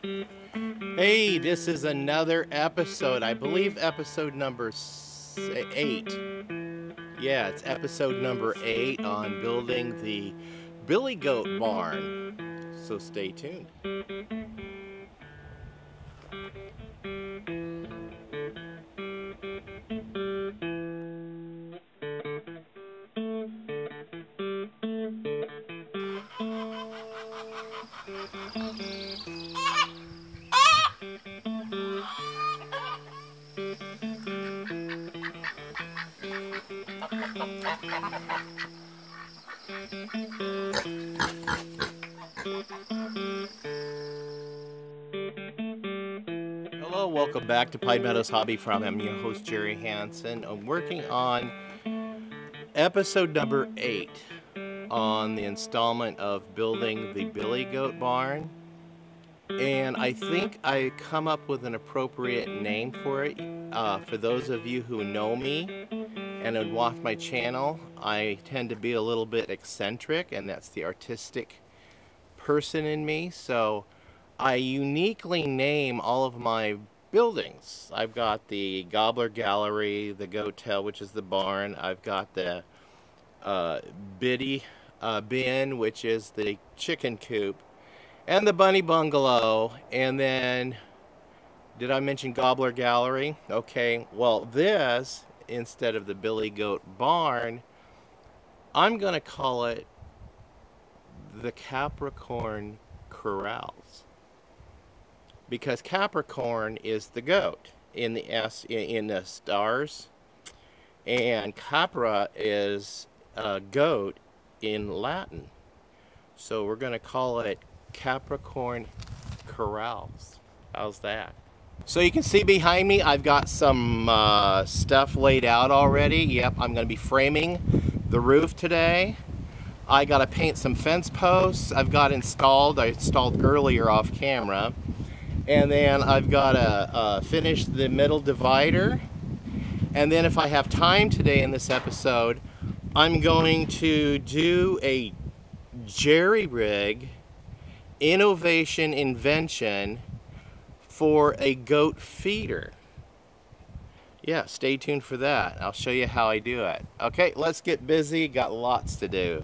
Hey, this is another episode. I believe episode number 8. Yeah, it's episode number 8 on building the Billy Goat Barn. So stay tuned. Hello, welcome back to Pine Meadows Hobby Farm. I'm your host, Jerry Hansen. I'm working on episode number 8 on the installment of building the Billy Goat Barn. And I think I come up with an appropriate name for it. For those of you who know me and would watch my channel, I tend to be a little bit eccentric, and that's the artistic person in me. So I uniquely name all of my buildings. I've got the Gobbler Gallery, the Goat Tail, which is the barn. I've got the Biddy Bin, which is the chicken coop, and the Bunny Bungalow. And then, did I mention Gobbler Gallery? Okay, well this, instead of the Billy Goat Barn, I'm gonna call it the Capricorn Corrals, because Capricorn is the goat in the stars, and Capra is goat in Latin. So we're gonna call it Capricorn Corrals. How's that? So you can see behind me, I've got some stuff laid out already. Yep, I'm going to be framing the roof today. I got to paint some fence posts. I've got installed. I installed earlier off camera. And then I've got to finish the middle divider. And then if I have time today in this episode, I'm going to do a jerry-rig invention for a goat feeder. Yeah, stay tuned for that. I'll show you how I do it. Okay, let's get busy. Got lots to do.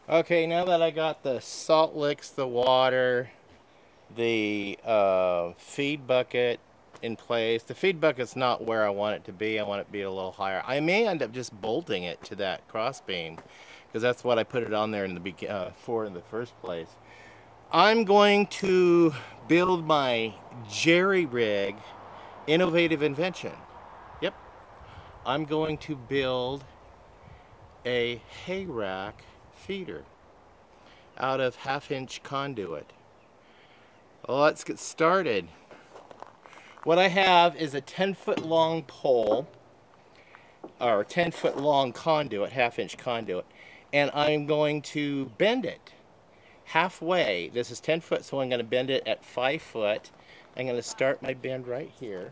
Okay, now that I got the salt licks, the water, the feed bucket in place. The feed bucket's not where I want it to be. I want it to be a little higher. I may end up just bolting it to that cross beam because that's what I put it on there in the for in the first place. I'm going to build my jerry rig innovative invention. Yep. I'm going to build a hay rack feeder out of 1/2-inch conduit. Well, let's get started. What I have is a 10-foot long pole, or 10-foot long conduit, 1/2-inch conduit, and I'm going to bend it halfway. This is 10 foot, so I'm going to bend it at 5 foot. I'm going to start my bend right here.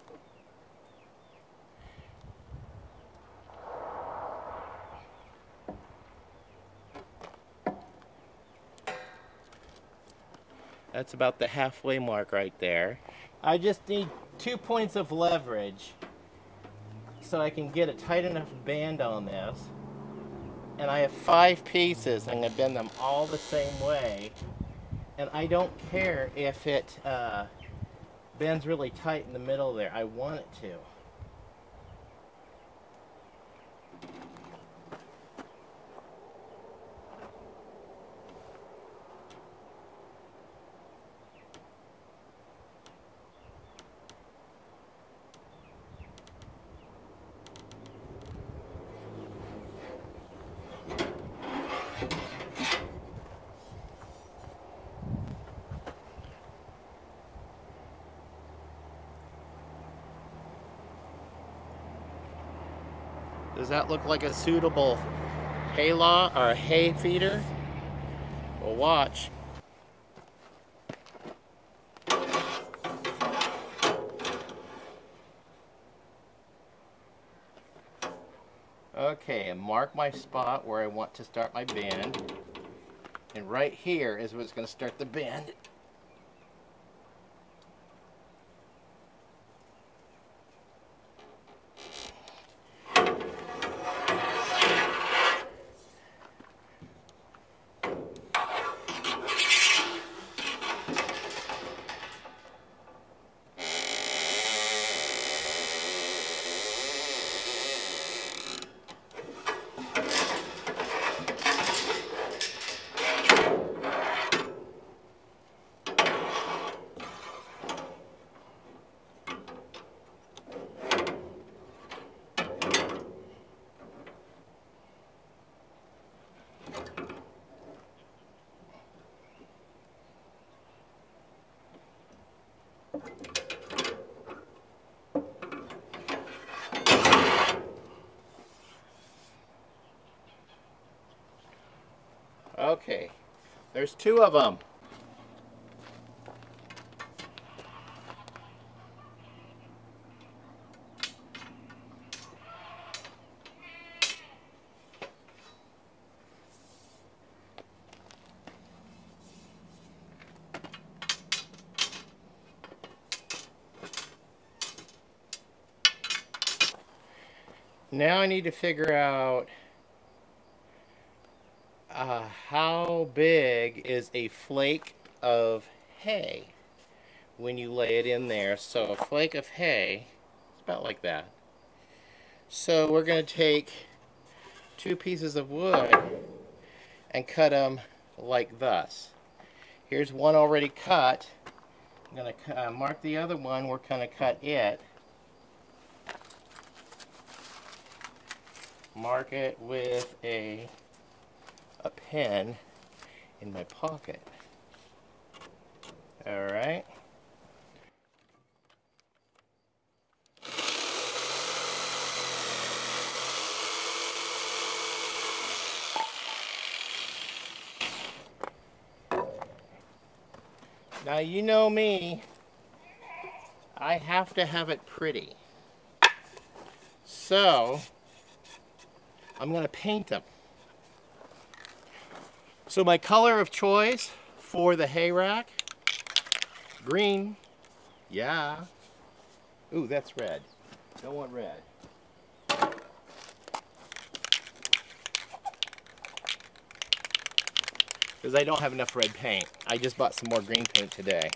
That's about the halfway mark right there. I just need 2 points of leverage so I can get a tight enough band on this. And I have 5 pieces. I'm going to bend them all the same way. And I don't care if it bends really tight in the middle there. I want it to. Does that look like a suitable hay law or a hay feeder? Well, watch. Okay, and mark my spot where I want to start my bend. And right here is where it's going to start the bend. Okay, there's 2 of them. Now I need to figure out how big is a flake of hay when you lay it in there. So a flake of hay is about like that. So we're going to take 2 pieces of wood and cut them like thus. Here's one already cut. I'm going to mark the other one. We're going to cut it. Mark it with a pen in my pocket. All right. Now you know me, I have to have it pretty. So I'm going to paint them. So my color of choice for the hay rack, green. Yeah. Ooh, that's red. Don't want red. because I don't have enough red paint. I just bought some more green paint today.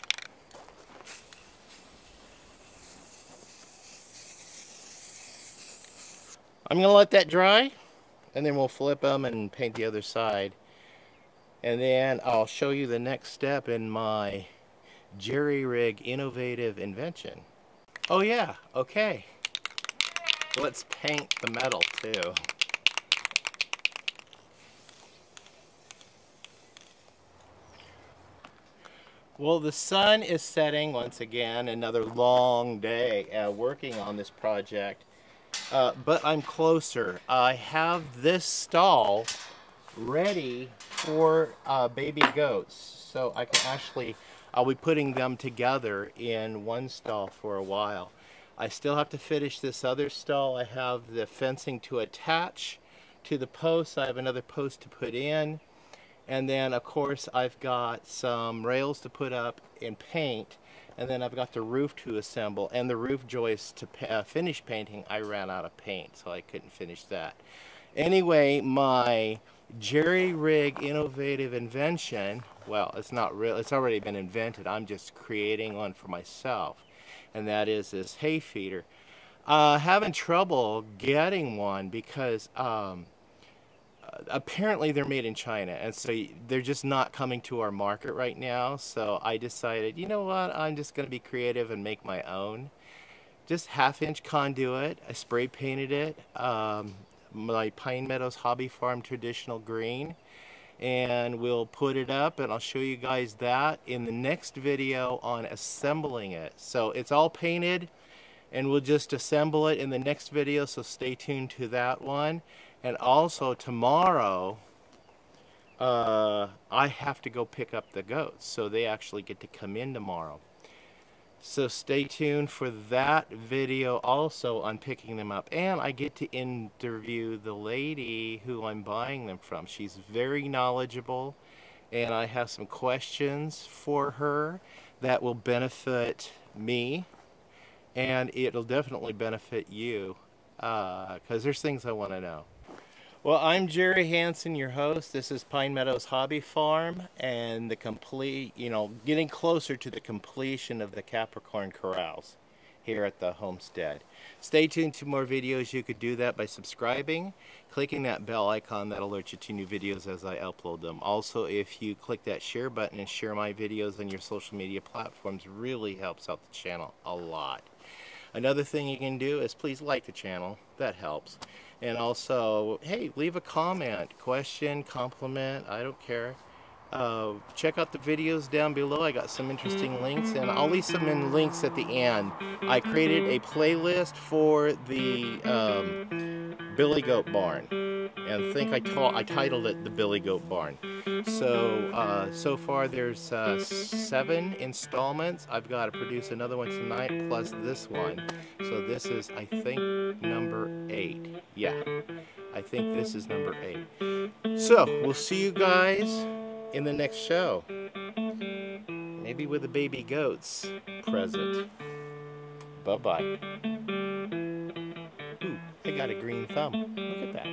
I'm going to let that dry, and then we'll flip them and paint the other side. And then I'll show you the next step in my jerry-rig innovative invention. Oh yeah, okay. Let's paint the metal too. Well, the sun is setting once again, another long day working on this project. But I'm closer. I have this stall ready for baby goats. So I can actually, I'll be putting them together in one stall for a while. I still have to finish this other stall. I have the fencing to attach to the posts. I have another post to put in. And then, of course, I've got some rails to put up and paint. And then I've got the roof to assemble and the roof joist to finish painting. I ran out of paint, so I couldn't finish that. Anyway, my jerry-rig innovative invention, well, it's not real. It's already been invented. I'm just creating one for myself. And that is this hay feeder. Having trouble getting one because apparently they're made in China, and so they're just not coming to our market right now. So I decided, you know what, I'm just going to be creative and make my own. Just 1/2-inch conduit. I spray painted it, my Pine Meadows Hobby Farm traditional green, and we'll put it up, and I'll show you guys that in the next video on assembling it. So it's all painted, and we'll just assemble it in the next video, so stay tuned to that one. And also tomorrow, I have to go pick up the goats, so they actually get to come in tomorrow. So stay tuned for that video also on picking them up. And I get to interview the lady who I'm buying them from. She's very knowledgeable, and I have some questions for her that will benefit me, and it'll definitely benefit you, because there's things I want to know. Well, I'm Jerry Hansen, your host. This is Pine Meadows Hobby Farm, and the complete, getting closer to the completion of the Capricorn corrals here at the homestead. Stay tuned to more videos. You could do that by subscribing, clicking that bell icon that alerts you to new videos as I upload them. Also, if you click that share button and share my videos on your social media platforms, really helps out the channel a lot. Another thing you can do is please like the channel. That helps. And also, hey, leave a comment, question, compliment, I don't care. Check out the videos down below. I got some interesting links, and I'll leave some links at the end. I created a playlist for the Billy Goat Barn, and I think I titled it the Billy Goat Barn. So so far there's 7 installments. I've got to produce another one tonight plus this one. So this is, I think, number 8. Yeah, I think this is number 8. So we'll see you guys in the next show. Maybe with the baby goats present. Bye-bye. Ooh, I got a green thumb. Look at that.